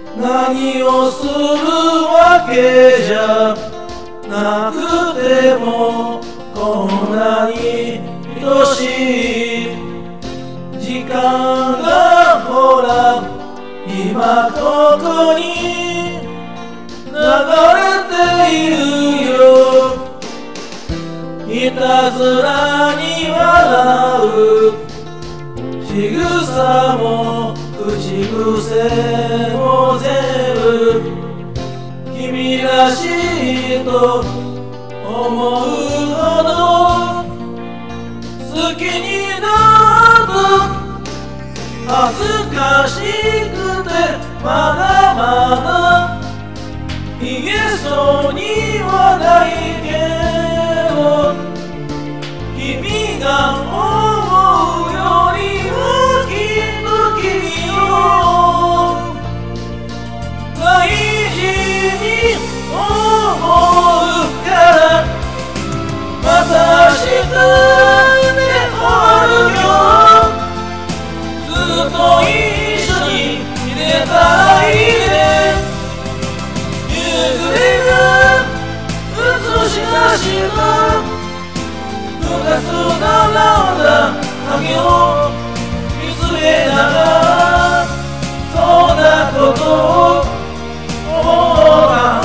何をするわけじゃなくてもこんなに愛しい時間がほら今ここに流れているよ。いたずらに笑う仕草も口癖も全部君らしいと思うほど好きになる。恥ずかしくてまだまだ言えそうにはないけど君が思うよりはきっと君を大事に思うからまた明日で終わるよ。ずっと一緒にいれたらいいね。夕暮れが映し出した二つ並んだ影を見つめながらそんなことを思った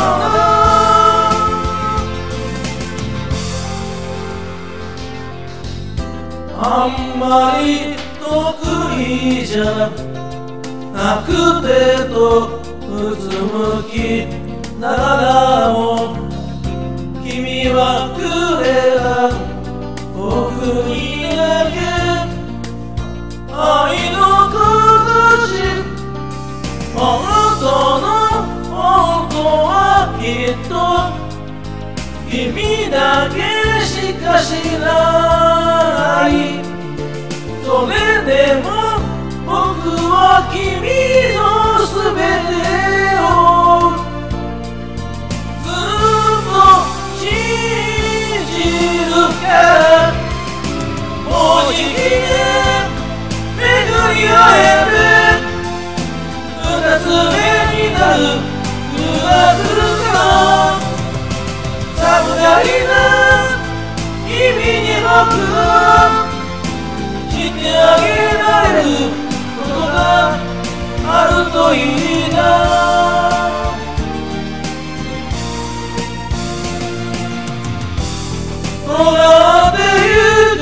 あんまり得意じゃなくてとうつむきながらも君はくれた僕にだけ愛の形本当の本当はきっと君だけしか知らない。それでも僕は君のすべてをずっと信じるからもうじきで巡り会える二つ目になる日が来るから寒がりな君に僕はしてあげられることがあるといいな。転ってゆく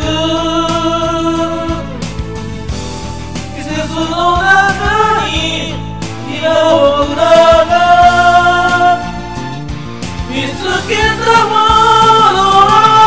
季節の中に今僕らが見つけたもの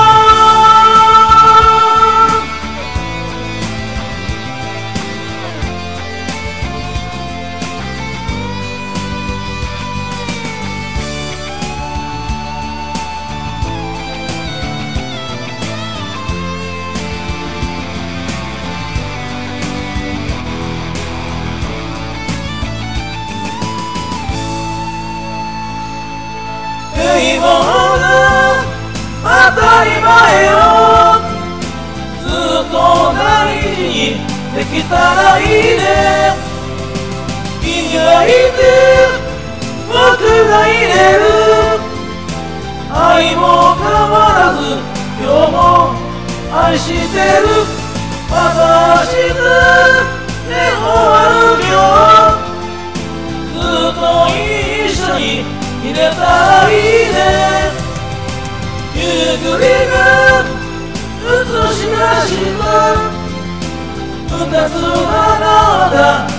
平凡な当たり前をずっと大事にできたらいいね。君がいて僕がいれる愛も変わらず今日も愛してる。また明日で終わるよ。ずっと一緒にいれたらいいね。夕暮れが映し出した二つ並んだ